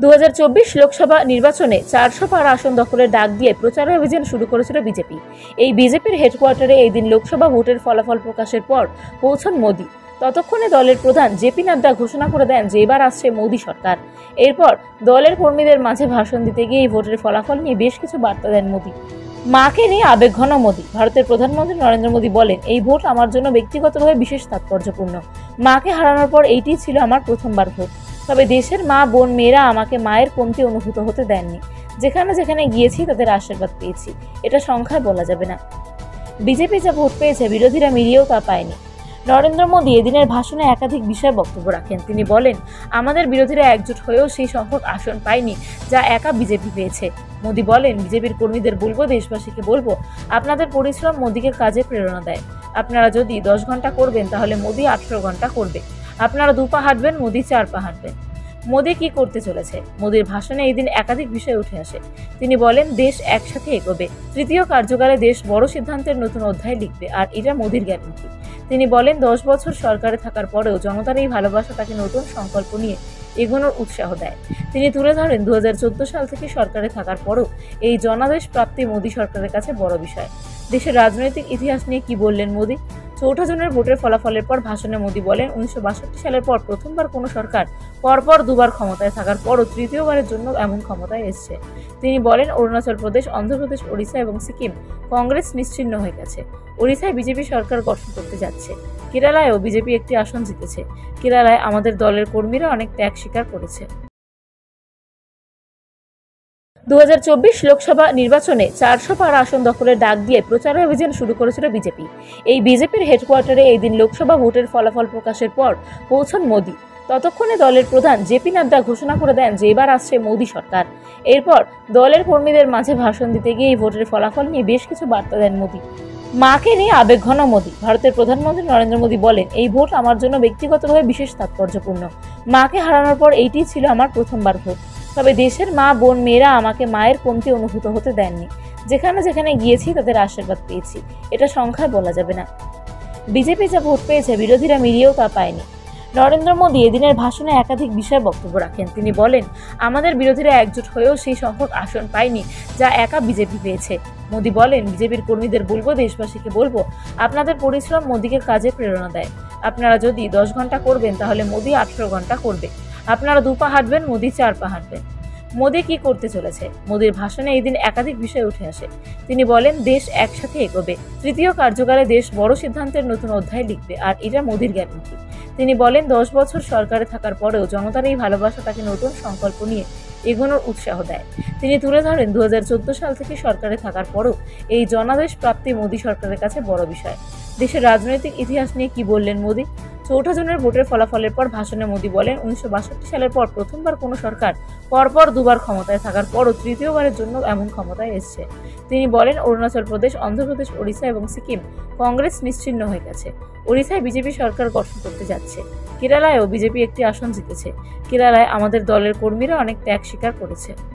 2024 লোকসভা নির্বাচনে 400 পার আসন দখলের ডাক দিয়ে প্রচার অভিযান শুরু করেছিল বিজেপি। এই বিজেপির হেডকোয়ার্টারে এই দিন লোকসভা ভোটের ফলাফল প্রকাশের পর পৌঁছান মোদি। ততক্ষণে দলের প্রধান জেপি নাড্ডা ঘোষণা করে দেন যে এবার আসছে মোদি সরকার। এরপর দলের কর্মীদের মাঝে ভাষণ দিতে গিয়ে এই ভোটের ফলাফল নিয়ে বেশ কিছু বার্তা দেন মোদি। মাকে নিয়ে আবেগঘন মোদি। ভারতের প্রধানমন্ত্রী নরেন্দ্র মোদি বলেন, এই ভোট আমার জন্য ব্যক্তিগতভাবে বিশেষ তাৎপর্যপূর্ণ। মাকে হারানোর পর এইটি ছিল আমার প্রথমবার ভোট। তবে দেশের মা বোন মেয়েরা আমাকে মায়ের কমতি অনুভূত হতে দেননি। যেখানে যেখানে গিয়েছি তাদের আশীর্বাদ পেয়েছি, এটা সংখ্যায় বলা যাবে না। বিজেপি যা ভোট পেয়েছে বিরোধীরা মিলিয়েও তা পায়নি। নরেন্দ্র মোদি এদিনের ভাষণে একাধিক বিষয়ে বক্তব্য রাখেন। তিনি বলেন, আমাদের বিরোধীরা একজোট হয়েও সেই সংখ্যক আসন পায়নি যা একা বিজেপি পেয়েছে। মোদি বলেন, বিজেপির কর্মীদের বলবো, দেশবাসীকে বলবো, আপনাদের পরিশ্রম মোদিকে কাজে প্রেরণা দেয়। আপনারা যদি 10 ঘন্টা করবেন তাহলে মোদি 18 ঘন্টা করবে। আপনারা 2 পা হাঁটবেন, মোদি 4 পা হাঁটবেন। মোদি কি করতে চলেছে? মোদির ভাষণে এই দিন একাধিক বিষয় উঠে আসে। তিনি বলেন, দেশ একসাথে এগোবে। তৃতীয় কার্যকালে দেশ বড় সিদ্ধান্তের নতুন অধ্যায় লিখবে, আর এটা মোদির গ্যারান্টি। তিনি বলেন, 10 বছর সরকারে থাকার পরেও জনতার এই ভালোবাসা তাকে নতুন সংকল্প নিয়ে এগোনোর উৎসাহ দেয়। তিনি তুলে ধরেন, 2014 সাল থেকে সরকারে থাকার পরও এই জনাদেশ প্রাপ্তি মোদি সরকারের কাছে বড় বিষয়। দেশের রাজনৈতিক ইতিহাস নিয়ে কি বললেন মোদি? 4 জুনের ভোটের ফলাফলের পর ভাষণে মোদি বলেন, 1962 সালের পর প্রথমবার কোনো সরকার পরপর 2 বার ক্ষমতায় থাকার পরও তৃতীয়বারের জন্য এমন ক্ষমতায় এসেছে। তিনি বলেন, অরুণাচল প্রদেশ, অন্ধ্রপ্রদেশ, ওড়িশা এবং সিকিম কংগ্রেস নিশ্চিহ্ন হয়ে গেছে। ওড়িশায় বিজেপি সরকার গঠন করতে যাচ্ছে। কেরালায়ও বিজেপি একটি আসন জিতেছে। কেরালায় আমাদের দলের কর্মীরা অনেক ত্যাগ স্বীকার করেছে। 2024 লোকসভা নির্বাচনে 400 পার আসন দখলের ডাক দিয়ে প্রচার অভিযান শুরু করেছিল বিজেপি। এই বিজেপির হেডকোয়ার্টারে এই দিন লোকসভা ভোটের ফলাফল প্রকাশের পর পৌঁছান মোদি। ততক্ষণে দলের প্রধান জেপি নাড্ডা ঘোষণা করে দেন যে এবার আসছে মোদি সরকার। এরপর দলের কর্মীদের মাঝে ভাষণ দিতে গিয়ে এই ভোটের ফলাফল নিয়ে বেশ কিছু বার্তা দেন মোদি। মাকে নিয়ে আবেগঘন মোদি। ভারতের প্রধানমন্ত্রী নরেন্দ্র মোদি বলেন, এই ভোট আমার জন্য ব্যক্তিগতভাবে বিশেষ তাৎপর্যপূর্ণ। মাকে হারানোর পর এইটি ছিল আমার প্রথমবার ভোট। তবে দেশের মা বোন মেয়েরা আমাকে মায়ের কমতি অনুভূত হতে দেননি। যেখানে যেখানে গিয়েছি তাদের আশীর্বাদ পেয়েছি, এটা সংখ্যায় বলা যাবে না। বিজেপি যা ভোট পেয়েছে বিরোধীরা মিলিয়েও তা পায়নি। নরেন্দ্র মোদি এদিনের ভাষণে একাধিক বিষয়ে বক্তব্য রাখেন। তিনি বলেন, আমাদের বিরোধীরা একজোট হয়েও সেই সংখ্যক আসন পায়নি যা একা বিজেপি পেয়েছে। মোদি বলেন, বিজেপির কর্মীদের বলবো, দেশবাসীকে বলবো, আপনাদের পরিশ্রম মোদিকে কাজে প্রেরণা দেয়। আপনারা যদি 10 ঘন্টা করবেন তাহলে মোদি 18 ঘন্টা করবে। আপনারা 2 পা হাঁটবেন, মোদি 4 পা হাঁটবেন। মোদি কি করতে চলেছে? মোদির ভাষণে এই দিন একাধিক বিষয় উঠে আসে। তিনি বলেন, দেশ একসাথে এগোবে। তৃতীয় কার্যকালে দেশ বড় সিদ্ধান্তের নতুন অধ্যায় লিখবে, আর এটা মোদির গ্যারান্টি। তিনি বলেন, 10 বছর সরকারে থাকার পরেও জনতার এই ভালোবাসা তাকে নতুন সংকল্প নিয়ে এগোনোর উৎসাহ দেয়। তিনি তুলে ধরেন, 2014 সাল থেকে সরকারে থাকার পরও এই জনাদেশ প্রাপ্তি মোদি সরকারের কাছে বড় বিষয়। দেশের রাজনৈতিক ইতিহাস নিয়ে কি বললেন মোদি? 4 জুনের ভোটের ফলাফলের পর ভাষণে মোদি বলেন, 1962 সালের পর প্রথমবার কোনো সরকার পরপর 2 বার ক্ষমতায় থাকার পরও তৃতীয়বারের জন্য এমন ক্ষমতায় এসেছে। তিনি বলেন, অরুণাচল প্রদেশ, অন্ধ্রপ্রদেশ, ওড়িশা এবং সিকিম কংগ্রেস নিশ্চিহ্ন হয়ে গেছে। ওড়িশায় বিজেপি সরকার গঠন করতে যাচ্ছে। কেরালায়ও বিজেপি একটি আসন জিতেছে। কেরালায় আমাদের দলের কর্মীরা অনেক ত্যাগ স্বীকার করেছে।